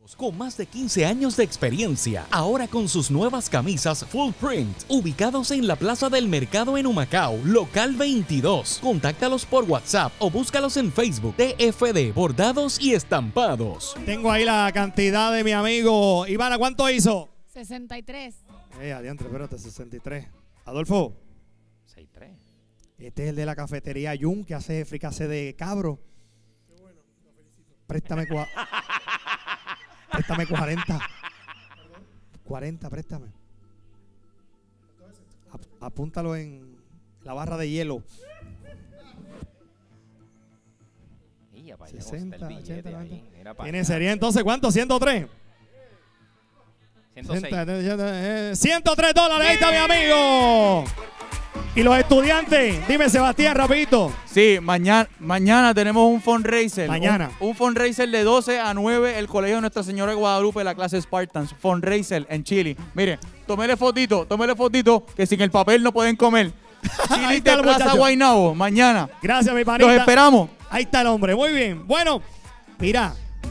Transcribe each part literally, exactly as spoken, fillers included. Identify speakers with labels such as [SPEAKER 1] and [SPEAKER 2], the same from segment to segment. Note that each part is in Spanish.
[SPEAKER 1] Con más de quince años de experiencia, ahora con sus nuevas camisas Full Print, ubicados en la Plaza del Mercado en Humacao, local veintidós. Contáctalos por WhatsApp o búscalos en Facebook. T F D Bordados y Estampados.
[SPEAKER 2] Tengo ahí la cantidad de mi amigo Ivana. ¿Cuánto hizo?
[SPEAKER 3] sesenta y tres.
[SPEAKER 2] Eh, adiante, espérate, sesenta y tres. Adolfo.
[SPEAKER 4] sesenta y tres.
[SPEAKER 2] Este es el de la cafetería Jun, que hace fricase de cabro. Qué bueno, lo felicito. Préstame cua... Préstame cuarenta. cuarenta, préstame. Ap apúntalo en la barra de hielo. sesenta, ochenta, noventa. ¿Tiene sería entonces cuánto? ciento tres.
[SPEAKER 4] ciento seis.
[SPEAKER 2] ciento tres dólares. Ahí está mi amigo. Y los estudiantes, dime Sebastián, rapidito.
[SPEAKER 5] Sí, mañana, mañana tenemos un fundraiser.
[SPEAKER 2] Mañana.
[SPEAKER 5] Un, un fundraiser de doce a nueve, el Colegio de Nuestra Señora de Guadalupe, la clase Spartans. Fundraiser en Chile. Mire, tómele fotito, tómele fotito, que sin el papel no pueden comer. Chile de Plaza Guaynabo, mañana.
[SPEAKER 2] Gracias, mi panita.
[SPEAKER 5] Los esperamos.
[SPEAKER 2] Ahí está el hombre, muy bien. Bueno, mira.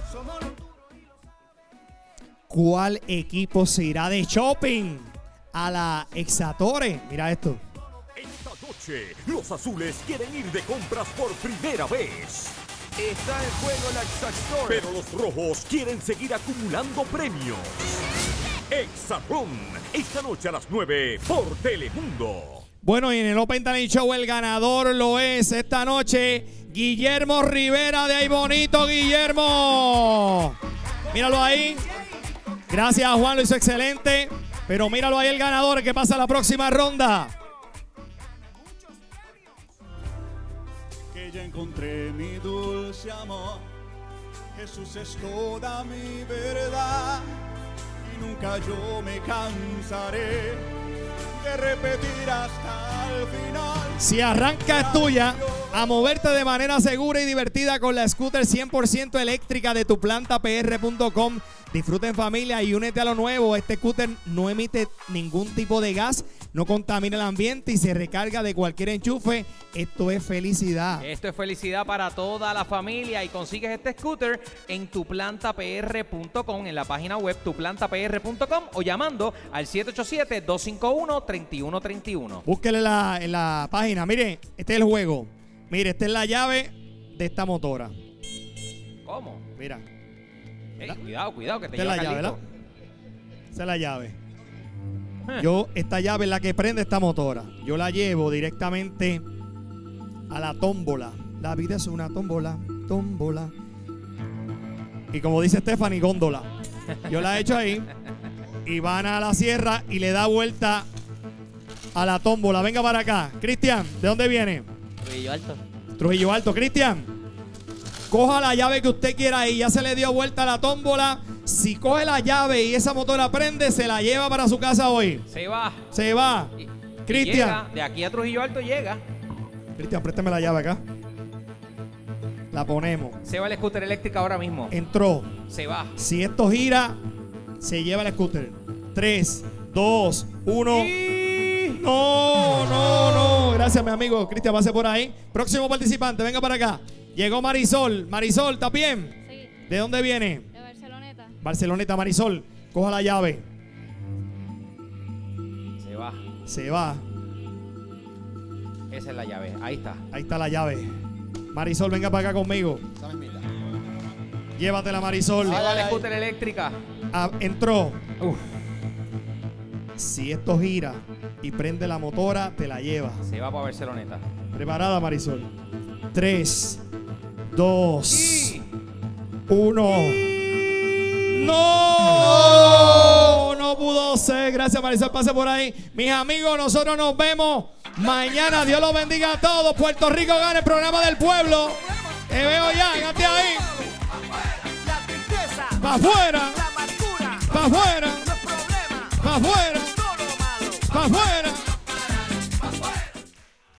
[SPEAKER 2] ¿Cuál equipo se irá de shopping a la Exatore? Mira esto.
[SPEAKER 6] Esta noche, los azules quieren ir de compras por primera vez. Está en juego la Exatore. Pero los rojos quieren seguir acumulando premios. Exatron, esta noche a las nueve por Telemundo.
[SPEAKER 2] Bueno, y en el Open Talent Show el ganador lo es esta noche Guillermo Rivera de Ay Bonito. Guillermo, míralo ahí. Gracias a Juan, lo hizo excelente. Pero míralo ahí el ganador que pasa a la próxima ronda.
[SPEAKER 7] Que ya encontré mi dulce amor. Jesús es toda mi verdad. Y nunca yo me cansaré de repetir hasta el final.
[SPEAKER 2] Si arranca es tuya, a moverte de manera segura y divertida con la scooter cien por ciento eléctrica de tu planta P R punto com. Disfruta en familia y únete a lo nuevo. Este scooter no emite ningún tipo de gas, no contamina el ambiente y se recarga de cualquier enchufe. Esto es felicidad.
[SPEAKER 4] Esto es felicidad para toda la familia y consigues este scooter en tu planta P R punto com, en la página web tu planta P R punto com o llamando al siete ocho siete, dos cinco uno, tres uno tres uno.
[SPEAKER 2] Búsquele la, en la página. Mire, este es el juego. Mire, esta es la llave de esta motora.
[SPEAKER 4] ¿Cómo?
[SPEAKER 2] Mira.
[SPEAKER 4] Hey, cuidado, cuidado, que te
[SPEAKER 2] Esta
[SPEAKER 4] lleva
[SPEAKER 2] es la llave,
[SPEAKER 4] Carlito.
[SPEAKER 2] ¿verdad? Esa es la llave.
[SPEAKER 4] Eh.
[SPEAKER 2] Yo, esta llave es la que prende esta motora. Yo la llevo directamente a la tómbola. La vida es una tómbola, tómbola. Y como dice Stephanie, góndola. Yo la he hecho ahí. Y van a la sierra y le da vuelta a la tómbola. Venga para acá. Cristian, ¿de dónde viene?
[SPEAKER 8] Trujillo Alto.
[SPEAKER 2] Trujillo Alto. Cristian, coja la llave que usted quiera ahí. Ya se le dio vuelta a la tómbola. Si coge la llave y esa motora prende, se la lleva para su casa hoy.
[SPEAKER 4] Se va.
[SPEAKER 2] Se va.
[SPEAKER 4] Y- y
[SPEAKER 2] Cristian.
[SPEAKER 4] llega, de aquí a Trujillo Alto llega.
[SPEAKER 2] Cristian, préstame la llave acá. La ponemos.
[SPEAKER 4] Se va el scooter eléctrica ahora mismo.
[SPEAKER 2] Entró.
[SPEAKER 4] Se va.
[SPEAKER 2] Si esto gira, se lleva el scooter. tres, dos, uno. No, no, no. Gracias, mi amigo. Cristian, pase por ahí. Próximo participante, venga para acá. Llegó Marisol. Marisol, ¿está bien?
[SPEAKER 3] Sí,
[SPEAKER 2] ¿De dónde viene?
[SPEAKER 3] de Barceloneta.
[SPEAKER 2] Barceloneta, Marisol. Coja la llave.
[SPEAKER 4] Se va.
[SPEAKER 2] Se va.
[SPEAKER 4] Esa es la llave. Ahí está.
[SPEAKER 2] Ahí está la llave. Marisol, venga para acá conmigo. Llévatela, Marisol.
[SPEAKER 4] Se va la scooter eléctrica.
[SPEAKER 2] Ah, entró.
[SPEAKER 4] Uf.
[SPEAKER 2] Si esto gira y prende la motora, te la lleva.
[SPEAKER 4] Se va para Barceloneta.
[SPEAKER 2] Preparada, Marisol. tres, dos,
[SPEAKER 4] Sí.
[SPEAKER 2] uno. ¡No! No pudo ser. Gracias, Marisol. Pase por ahí. Mis amigos, nosotros nos vemos mañana. Dios los bendiga a todos. Puerto Rico gana el programa del pueblo. Te veo ya. Hágate ahí. ¡Pa' afuera! ¡Pa' afuera! ¡Pa' afuera! ¡Pa' afuera!